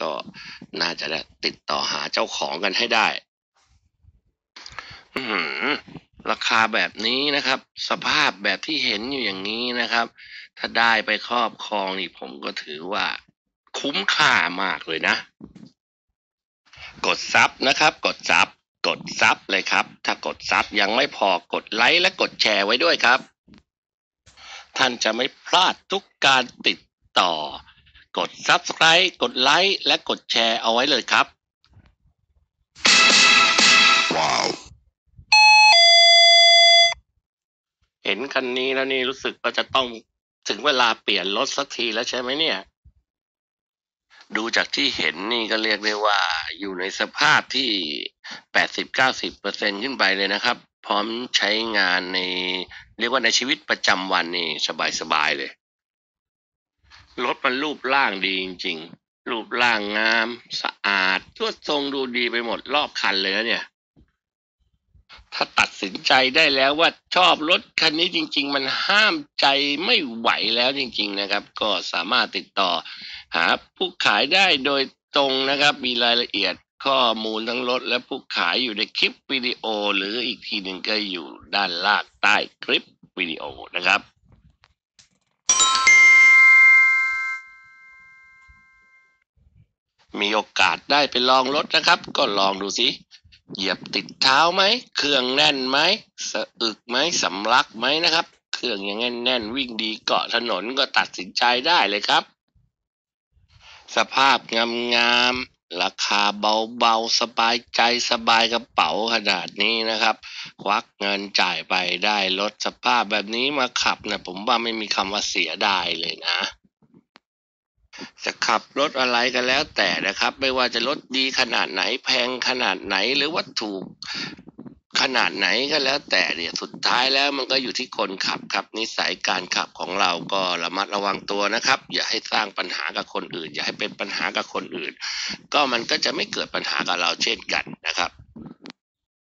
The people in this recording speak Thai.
ก็น่าจะได้ติดต่อหาเจ้าของกันให้ได้ราคาแบบนี้นะครับสภาพแบบที่เห็นอยู่อย่างนี้นะครับถ้าได้ไปครอบครองนี่ผมก็ถือว่าคุ้มค่ามากเลยนะกดซับนะครับกดซับเลยครับถ้ากดซับยังไม่พอกดไลค์และกดแชร์ไว้ด้วยครับท่านจะไม่พลาดทุกการติดต่อกด Subscribe กดไลค์และกดแชร์เอาไว้เลยครับว้าวเห็นคันนี้แล้วนี่รู้สึกว่าจะต้องถึงเวลาเปลี่ยนรถสักทีแล้วใช่ไหมเนี่ยดูจากที่เห็นนี่ก็เรียกได้ว่าอยู่ในสภาพที่80-90%ขึ้นไปเลยนะครับพร้อมใช้งานในเรียกว่าในชีวิตประจำวันนี่สบายๆเลยรถมันรูปร่างดีจริงๆรูปร่างงามสะอาดทวดทรงดูดีไปหมดรอบคันเลยนะเนี่ยถ้าตัดสินใจได้แล้วว่าชอบรถคันนี้จริงๆมันห้ามใจไม่ไหวแล้วจริงๆนะครับก็สามารถติดต่อหาผู้ขายได้โดยตรงนะครับมีรายละเอียดข้อมูลทั้งรถและผู้ขายอยู่ในคลิปวิดีโอหรืออีกทีหนึ่งก็อยู่ด้านล่างใต้คลิปวิดีโอนะครับมีโอกาสได้ไปลองรถนะครับก็ลองดูสิเหยียบติดเท้าไหมเครื่องแน่นไหมสะอึกไหมสำลักไหมนะครับเครื่องยังแน่นวิ่งดีเกาะถนนก็ตัดสินใจได้เลยครับสภาพงามๆราคาเบาๆสบายใจสบายกระเป๋าขนาดนี้นะครับควักเงินจ่ายไปได้รถสภาพแบบนี้มาขับนะผมว่าไม่มีคำว่าเสียดายเลยนะจะขับรถอะไรก็แล้วแต่นะครับไม่ว่าจะรถดีขนาดไหนแพงขนาดไหนหรือว่าถูกขนาดไหนก็แล้วแต่เนี่ยสุดท้ายแล้วมันก็อยู่ที่คนขับครับนิสัยการขับของเราก็ระมัดระวังตัวนะครับอย่าให้สร้างปัญหากับคนอื่นอย่าให้เป็นปัญหากับคนอื่นก็มันก็จะไม่เกิดปัญหากับเราเช่นกันนะครับ